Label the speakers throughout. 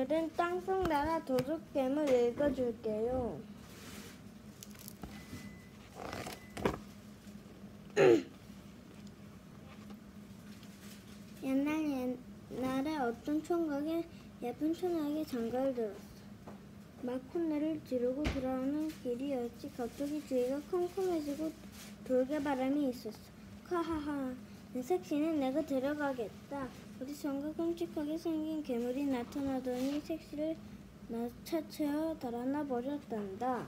Speaker 1: 오늘은 땅속 나라 도둑뱀을 읽어줄게요. 옛날에 어떤 총각이 예쁜 촌에게 장가를 들었어. 마코네를 지르고 돌아오는 길이었지. 갑자기 주위가 컴컴해지고 돌개바람이 있었어. 카하하, 내 섹시는 내가 데려가겠다. 어디선가 끔찍하게 생긴 괴물이 나타나더니 섹시를 차채어 달아나 버렸단다.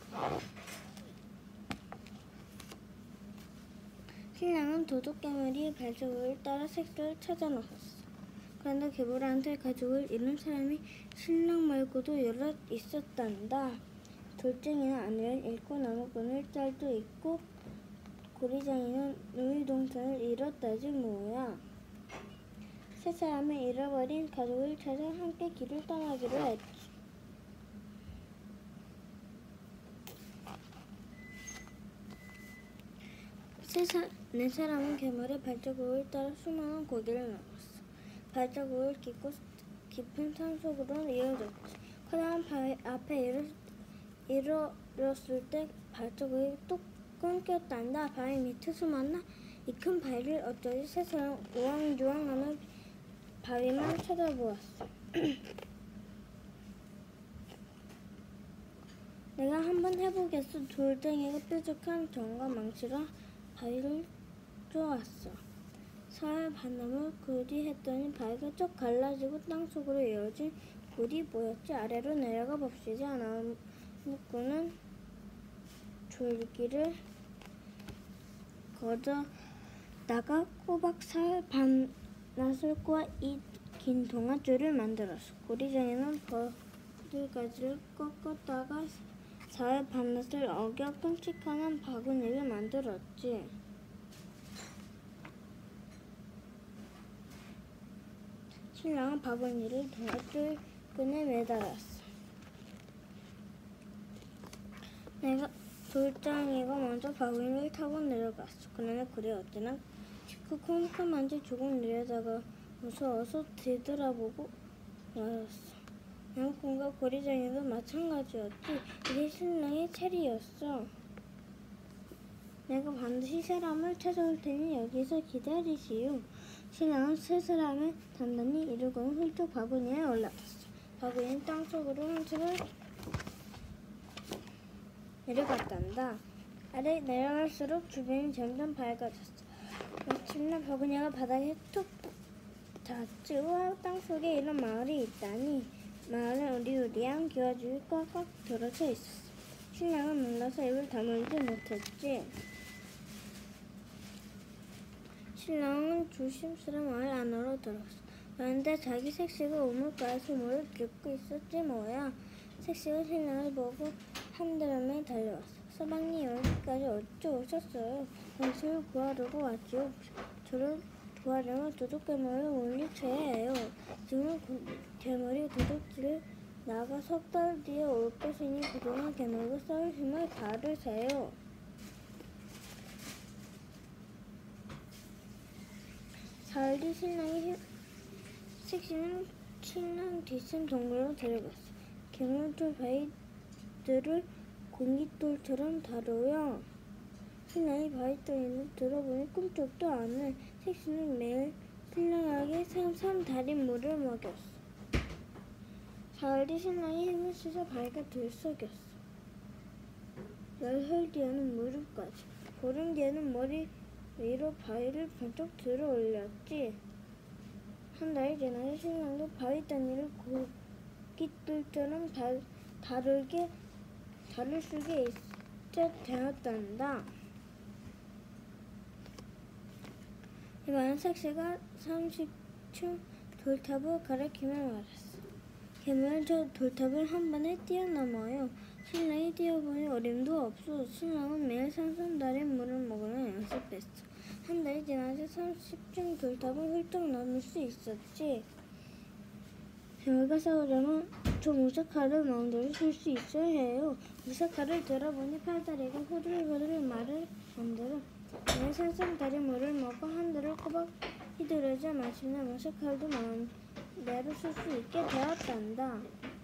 Speaker 1: 신랑은 도둑괴물이 발자국을 따라 섹시를 찾아 나섰어. 그런데 괴물한테 가족을 잃은 사람이 신랑 말고도 여럿 있었단다. 돌쟁이는 아내를 잃고 나무꾼을 짤도 있고 고리장이는 놀이동산을 잃었다지 뭐야. 세 사람을 잃어버린 가족을 찾아 함께 길을 떠나기로 했지. 네 사람은 괴물의 발자국을 따라 수많은 고개를 넘었어. 발자국을 깊은 산속으로 이어졌지. 커다란 바위 앞에 이르렀을 때 발자국이 뚝 끊겼단다. 바위 밑에 숨었나? 이 큰 바위를 어쩌지? 세 사람 우왕좌왕하며 바위만 쳐다보았어. 내가 한번 해보겠어. 돌덩이가 뾰족한 정과 망치로 바위를 쪼았어. 사흘 반나무 굴이 했더니 바위가 쭉 갈라지고 땅속으로 이어진 굴이 보였지. 아래로 내려가 봅시다. 나무꾼은 줄기를 걷어다가 꼬박 사흘 반낫을 꼬아 이 긴 동아줄을 만들었어. 고리장에는 버들가지를 꺾었다가 사흘 반낫을 어겨 끔찍한 바구니를 만들었지. 신랑은 바구니를 동아줄 끈에 매달았어. 돌장이가 먼저 바구니를 타고 내려갔어. 그러나 굴이 어찌나 깊고 컴컴한지 조금 내려다가 무서워서 뒤돌아보고 말았어. 나무꾼과 고리장이도 마찬가지였지. 이게 신랑의 차례였어. 내가 반드시 사람을 찾아올 테니 여기서 기다리시오. 신랑은 세 사람을 단단히 이루고는 훌쩍 바구니에 올라갔어. 바구니는 땅속으로 한층을 내려갔단다. 아래 내려갈수록 주변이 점점 밝아졌어. 마침내 바구니가 바닥에 툭 닿았지. 우와, 땅속에 이런 마을이 있다니. 마을은 으리으리한 기와집이 꽉꽉 들어서 있었어. 신랑은 놀라서 입을 다물지 못했지. 신랑은 조심스레 마을 안으로 들어갔어. 그런데 자기 섹시가 우물가에서 물을 줍고 있었지 뭐야. 섹시가 신랑을 보고 한드름에 달려왔어. 서방님, 여기까지 어찌 오셨어요? 당신을 구하려고 왔지요. 저를 구하려면 도둑괴물을 물리쳐야 해요. 지금 괴물이 도둑질을 나가 석 달 뒤에 올 것이니 그동안 괴물과 싸울 힘을 다르세요. 사흘 뒤 섹시는 신랑 뒷산 동굴로 데려갔어. 괴물들 바위들을 공깃돌처럼 다뤄요. 신랑이 바위더미를 들어보니 꿈쩍도 안 해. 섹시는 매일 신랑에게 생선 달인물을 먹였어. 사흘 뒤 신랑이 힘을 쓰자 바위가 들썩였어. 열흘 뒤에는 무릎까지, 보름 뒤에는 머리 위로 바위를 번쩍 들어 올렸지. 한 달이 지나서 신랑도 바위더미를 고깃돌처럼 다룰 수게 있게 되었단다. 이번엔 섹시가 30층 돌탑을 가리키며 말했어. 괴물은 저 돌탑을 한 번에 뛰어넘어요. 신랑이 뛰어보니 어림도 없어. 신랑은 매일 생선달인 물을 먹으며 연습했어. 한 달이 지나서 30층 돌탑을 훌쩍 넘을 수 있었지. 괴물과 싸우려면 저 무쇠칼을 마음대로 쓸 수 있어야 해요. 무쇠칼을 들어보니 팔다리가 후들후들 말을 만들어. 매일 생선달인 물을 먹고 한들을 꼬박 휘두르자 마침내 무쇠칼도 내로 쓸 수 있게 되었단다.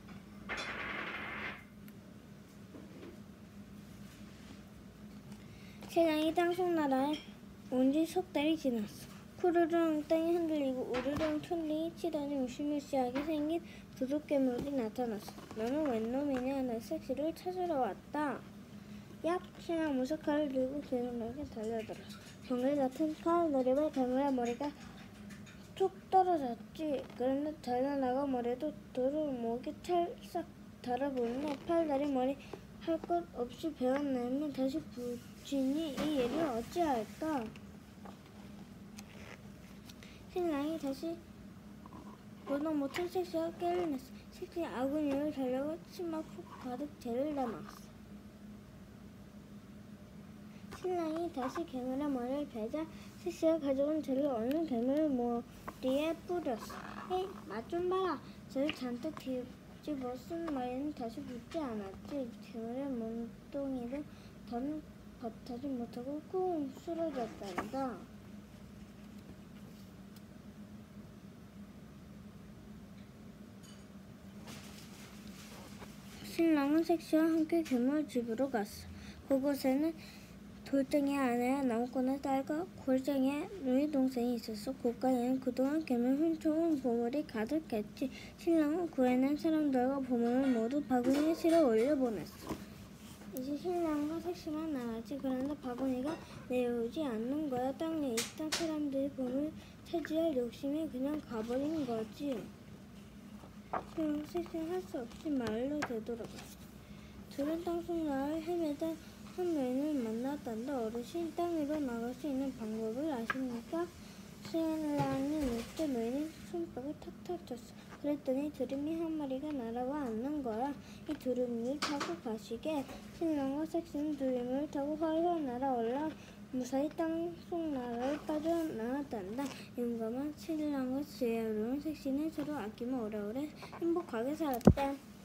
Speaker 1: 신랑이 땅속나라에 온 지 석 달이 지났어. 푸르릉 땅이 흔들리고 우르릉 천둥이 치더니 무시무시하게 생긴 도둑괴물이 나타났어. 너는 웬 놈이냐? 내 색시를 찾으러 왔다. 얍! 신랑 무슨 칼을 들고 괴물에게 달려들었어. 정글 같은 칼 노리발 괴물의 머리가 툭 떨어졌지. 그런데 달려나가 머리도 돌을 목에 찰싹 달아보는데 팔다리 머리 할 것 없이 베어내면 다시 붙이니 이 일을 어찌할까? 신랑이 다시 보다 못한 섹시가 깨를 냈어. 섹시 아군이를 달려가 치마 푹 가득 재를 담았어. 신랑이 다시 괴물의 머리를 베자 섹시가 가져온 재를 얼른 괴물 머리에 뿌렸어. 헤이, 맛 좀 봐라. 재를 잔뜩 뒤집어 쓴 머리는 다시 붙지 않았지. 괴물의 몸뚱이도 더는 버타지 못하고 쿵 쓰러졌단다. 신랑은 섹시와 함께 괴물 집으로 갔어. 그곳에는 돌덩이의 아내와 나무꾼의 딸과 골쟁이의 누이 동생이 있었어. 고가에는 그동안 괴물 훔쳐온 보물이 가득했지. 신랑은 구해낸 사람들과 보물을 모두 바구니에 실어 올려보냈어. 이제 신랑과 섹시만 남았지. 그런데 바구니가 내려오지 않는 거야. 땅에 있던 사람들이 보물 차지할 욕심이 그냥 가버린 거지. 신랑 섹시는 할 수 없이 마을로 되돌아갔어. 둘은 땅속나라를 헤매다 한 노인을 만났단다. 어르신, 땅 위로 나갈 수 있는 방법을 아십니까? 신랑이 묻자 노인은 손뼉을 탁탁 쳤어. 그랬더니 두루미 한 마리가 날아와 앉는 거야. 이 두루미를 타고 가시게. 신랑과 섹시는 두루미를 타고 활활 날아올라 무사히 땅속나라를 빠져나왔단다. 용감한 신랑과 지혜로운 섹시는 서로 아끼며 오래오래 행복하게 살았대.